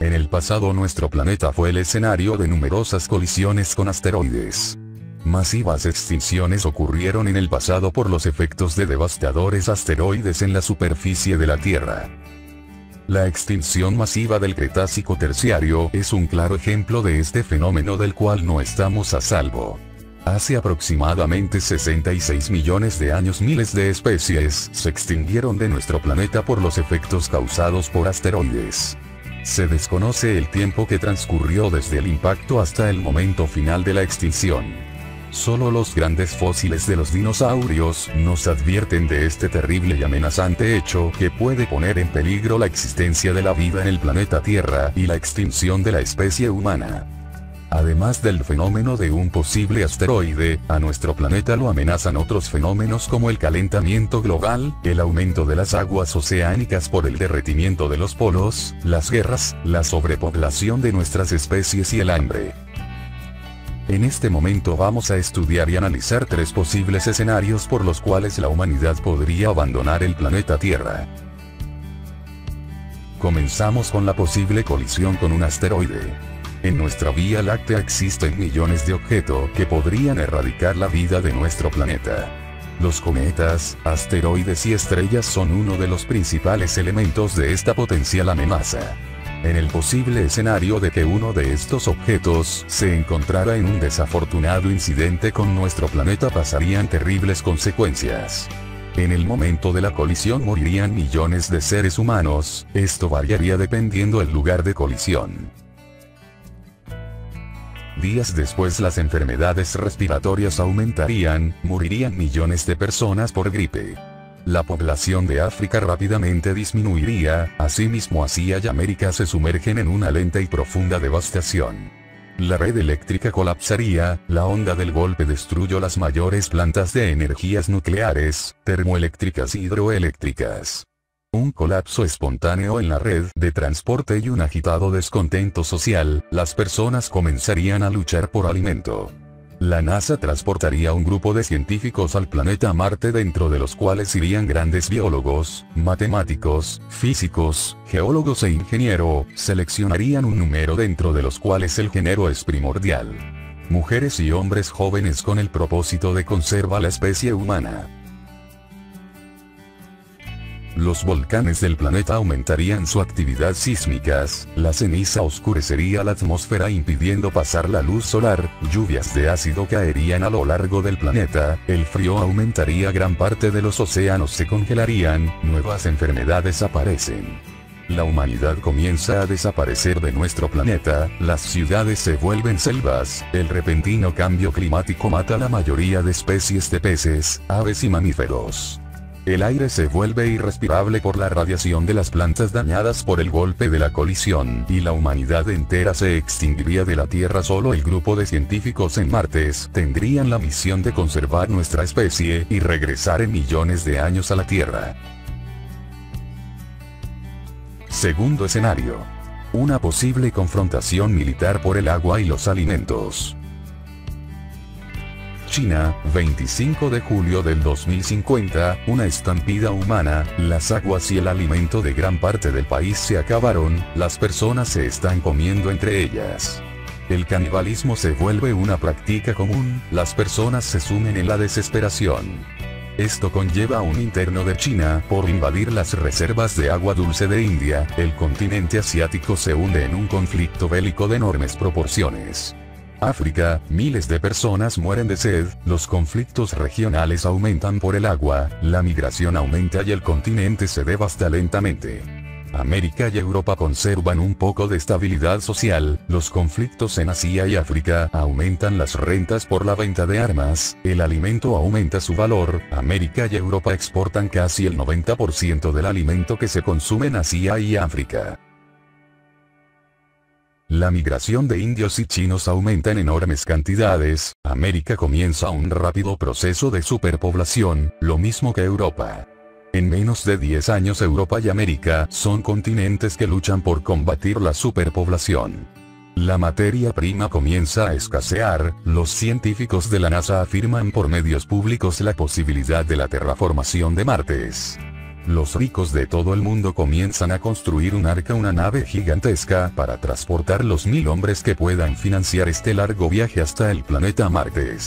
En el pasado nuestro planeta fue el escenario de numerosas colisiones con asteroides. Masivas extinciones ocurrieron en el pasado por los efectos de devastadores asteroides en la superficie de la Tierra. La extinción masiva del Cretácico terciario es un claro ejemplo de este fenómeno del cual no estamos a salvo. Hace aproximadamente 66 millones de años miles de especies se extinguieron de nuestro planeta por los efectos causados por asteroides. Se desconoce el tiempo que transcurrió desde el impacto hasta el momento final de la extinción. Solo los grandes fósiles de los dinosaurios nos advierten de este terrible y amenazante hecho que puede poner en peligro la existencia de la vida en el planeta Tierra y la extinción de la especie humana. Además del fenómeno de un posible asteroide, a nuestro planeta lo amenazan otros fenómenos como el calentamiento global, el aumento de las aguas oceánicas por el derretimiento de los polos, las guerras, la sobrepoblación de nuestras especies y el hambre. En este momento vamos a estudiar y analizar 3 posibles escenarios por los cuales la humanidad podría abandonar el planeta Tierra. Comenzamos con la posible colisión con un asteroide. En nuestra Vía Láctea existen millones de objetos que podrían erradicar la vida de nuestro planeta. Los cometas, asteroides y estrellas son uno de los principales elementos de esta potencial amenaza. En el posible escenario de que uno de estos objetos se encontrara en un desafortunado incidente con nuestro planeta, pasarían terribles consecuencias. En el momento de la colisión morirían millones de seres humanos, esto variaría dependiendo del lugar de colisión. Días después las enfermedades respiratorias aumentarían, morirían millones de personas por gripe. La población de África rápidamente disminuiría, asimismo Asia y América se sumergen en una lenta y profunda devastación. La red eléctrica colapsaría, la onda del golpe destruyó las mayores plantas de energías nucleares, termoeléctricas y hidroeléctricas. Un colapso espontáneo en la red de transporte y un agitado descontento social, las personas comenzarían a luchar por alimento. La NASA transportaría un grupo de científicos al planeta Marte, dentro de los cuales irían grandes biólogos, matemáticos, físicos, geólogos e ingenieros. Seleccionarían un número dentro de los cuales el género es primordial. Mujeres y hombres jóvenes con el propósito de conservar la especie humana. Los volcanes del planeta aumentarían su actividad sísmica, la ceniza oscurecería la atmósfera impidiendo pasar la luz solar, lluvias de ácido caerían a lo largo del planeta, el frío aumentaría, gran parte de los océanos se congelarían, nuevas enfermedades aparecen. La humanidad comienza a desaparecer de nuestro planeta, las ciudades se vuelven selvas, el repentino cambio climático mata a la mayoría de especies de peces, aves y mamíferos. El aire se vuelve irrespirable por la radiación de las plantas dañadas por el golpe de la colisión, y la humanidad entera se extinguiría de la Tierra. Solo el grupo de científicos en Marte tendrían la misión de conservar nuestra especie y regresar en millones de años a la Tierra. Segundo escenario. Una posible confrontación militar por el agua y los alimentos. China, 25 de julio del 2050, una estampida humana, las aguas y el alimento de gran parte del país se acabaron, las personas se están comiendo entre ellas. El canibalismo se vuelve una práctica común, las personas se sumen en la desesperación. Esto conlleva a un interno de China por invadir las reservas de agua dulce de India, el continente asiático se hunde en un conflicto bélico de enormes proporciones. África, miles de personas mueren de sed, los conflictos regionales aumentan por el agua, la migración aumenta y el continente se devasta lentamente. América y Europa conservan un poco de estabilidad social, los conflictos en Asia y África aumentan las rentas por la venta de armas, el alimento aumenta su valor, América y Europa exportan casi el 90% del alimento que se consume en Asia y África. La migración de indios y chinos aumenta en enormes cantidades, América comienza un rápido proceso de superpoblación, lo mismo que Europa. En menos de 10 años Europa y América son continentes que luchan por combatir la superpoblación. La materia prima comienza a escasear, los científicos de la NASA afirman por medios públicos la posibilidad de la terraformación de Marte. los ricos de todo el mundo comienzan a construir un arca, una nave gigantesca, para transportar los 1000 hombres que puedan financiar este largo viaje hasta el planeta Marte.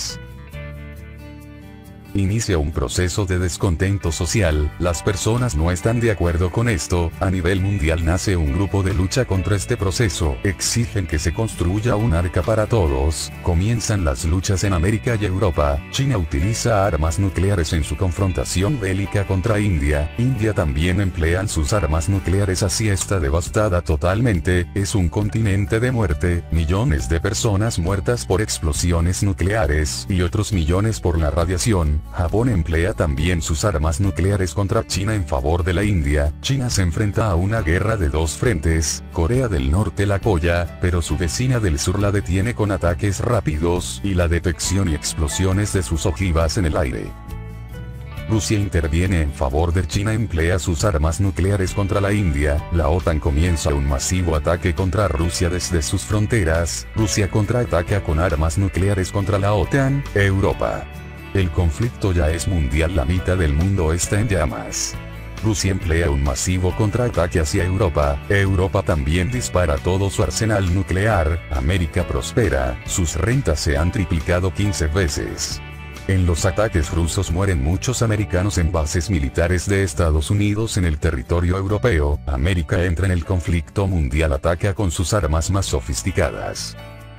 Inicia un proceso de descontento social, las personas no están de acuerdo con esto, a nivel mundial nace un grupo de lucha contra este proceso, exigen que se construya un arca para todos, comienzan las luchas en América y Europa, China utiliza armas nucleares en su confrontación bélica contra India, India también emplean sus armas nucleares, así está devastada totalmente, es un continente de muerte, millones de personas muertas por explosiones nucleares y otros millones por la radiación. Japón emplea también sus armas nucleares contra China en favor de la India, China se enfrenta a una guerra de dos frentes, Corea del Norte la apoya, pero su vecina del sur la detiene con ataques rápidos y la detección y explosiones de sus ojivas en el aire. Rusia interviene en favor de China, emplea sus armas nucleares contra la India, la OTAN comienza un masivo ataque contra Rusia desde sus fronteras, Rusia contraataca con armas nucleares contra la OTAN, Europa. El conflicto ya es mundial, la mitad del mundo está en llamas. Rusia emplea un masivo contraataque hacia Europa, Europa también dispara todo su arsenal nuclear, América prospera, sus rentas se han triplicado 15 veces. En los ataques rusos mueren muchos americanos en bases militares de Estados Unidos en el territorio europeo, América entra en el conflicto mundial, ataca con sus armas más sofisticadas.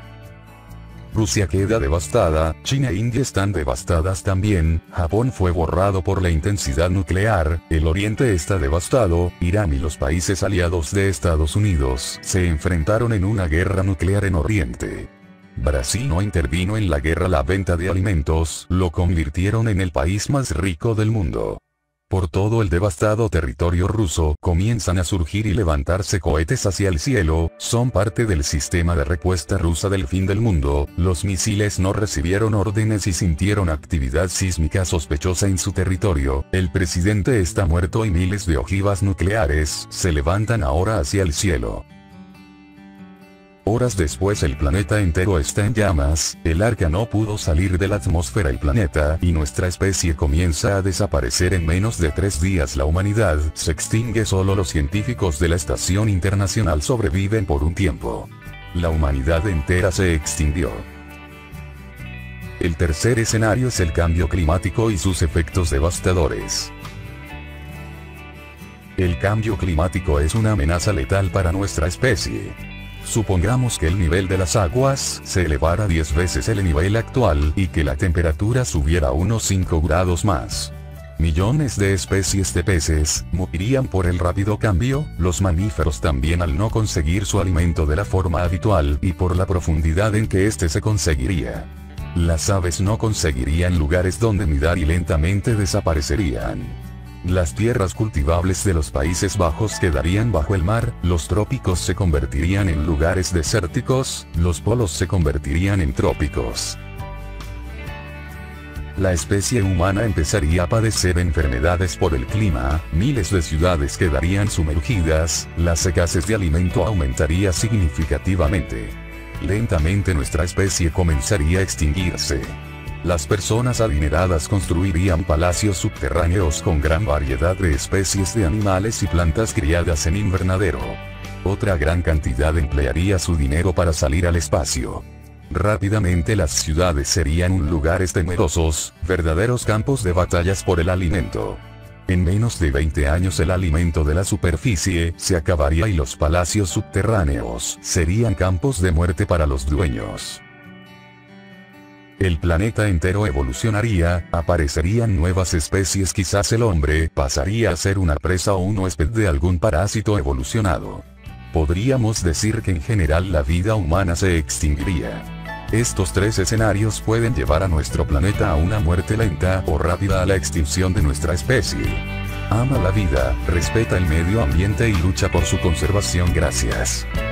Rusia queda devastada, China e India están devastadas también, Japón fue borrado por la intensidad nuclear, el Oriente está devastado, Irán y los países aliados de Estados Unidos se enfrentaron en una guerra nuclear en Oriente. Brasil no intervino en la guerra, la venta de alimentos lo convirtieron en el país más rico del mundo. Por todo el devastado territorio ruso comienzan a surgir y levantarse cohetes hacia el cielo, son parte del sistema de respuesta rusa del fin del mundo, los misiles no recibieron órdenes y sintieron actividad sísmica sospechosa en su territorio, el presidente está muerto y miles de ojivas nucleares se levantan ahora hacia el cielo. Horas después el planeta entero está en llamas, el arca no pudo salir de la atmósfera del planeta y nuestra especie comienza a desaparecer en menos de 3 días, la humanidad se extingue, solo los científicos de la Estación Internacional sobreviven por un tiempo. La humanidad entera se extinguió. El tercer escenario es el cambio climático y sus efectos devastadores. El cambio climático es una amenaza letal para nuestra especie. Supongamos que el nivel de las aguas se elevara 10 veces el nivel actual y que la temperatura subiera unos 5 grados más. Millones de especies de peces morirían por el rápido cambio, los mamíferos también al no conseguir su alimento de la forma habitual y por la profundidad en que éste se conseguiría. Las aves no conseguirían lugares donde nidar y lentamente desaparecerían. Las tierras cultivables de los Países Bajos quedarían bajo el mar, los trópicos se convertirían en lugares desérticos, los polos se convertirían en trópicos. La especie humana empezaría a padecer enfermedades por el clima, miles de ciudades quedarían sumergidas, la escasez de alimento aumentaría significativamente. Lentamente nuestra especie comenzaría a extinguirse. Las personas adineradas construirían palacios subterráneos con gran variedad de especies de animales y plantas criadas en invernadero. Otra gran cantidad emplearía su dinero para salir al espacio. Rápidamente las ciudades serían lugares temerosos, verdaderos campos de batallas por el alimento. En menos de 20 años el alimento de la superficie se acabaría y los palacios subterráneos serían campos de muerte para los dueños. El planeta entero evolucionaría, aparecerían nuevas especies, quizás el hombre pasaría a ser una presa o un huésped de algún parásito evolucionado. Podríamos decir que en general la vida humana se extinguiría. Estos 3 escenarios pueden llevar a nuestro planeta a una muerte lenta o rápida, a la extinción de nuestra especie. Ama la vida, respeta el medio ambiente y lucha por su conservación. Gracias.